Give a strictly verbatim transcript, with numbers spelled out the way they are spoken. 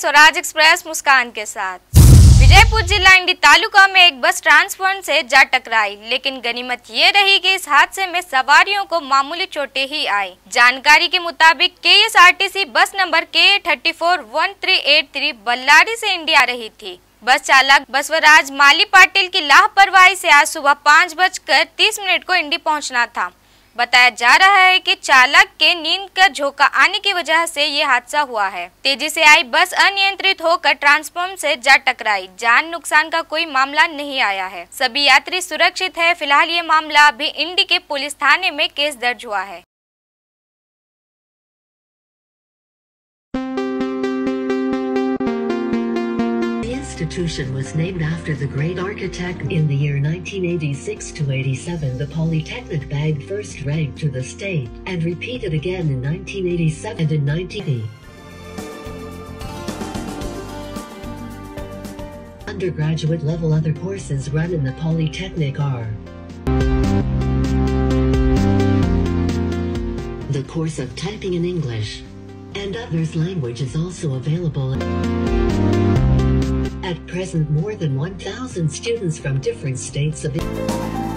Swaraj express मुस्कान के साथ। विजयपुर जिला इंडी तालुका में एक बस ट्रांसफॉर्मर से जा टकराई, लेकिन गनीमत ये रही कि इस हादसे में सवारियों को मामूली चोटें ही आई। जानकारी के मुताबिक के S R T C bus number K thirty four one three eight three Ballari से इंडी आ रही थी। बस चालक बसवराज माली पाटिल की लापरवाही से आज सुबह पाँच बजकर तीस मिनट को इंडी पहुंचना था। बताया जा रहा है कि चालक के नींद का झोंका आने की वजह से ये हादसा हुआ है। तेजी से आई बस अनियंत्रित होकर ट्रांसफॉर्मर से जा टकराई। जान नुकसान का कोई मामला नहीं आया है। सभी यात्री सुरक्षित है। फिलहाल ये मामला अभी इंडी के पुलिस थाने में केस दर्ज हुआ है। The institution was named after the great architect. In the year nineteen eighty-six to eighty-seven, the Polytechnic bagged first rank to the state, and repeated again in nineteen eighty-seven and in nineteen eighty. Undergraduate level other courses run in the Polytechnic are the course of typing in English, and others language is also available. At present, more than one thousand students from different states of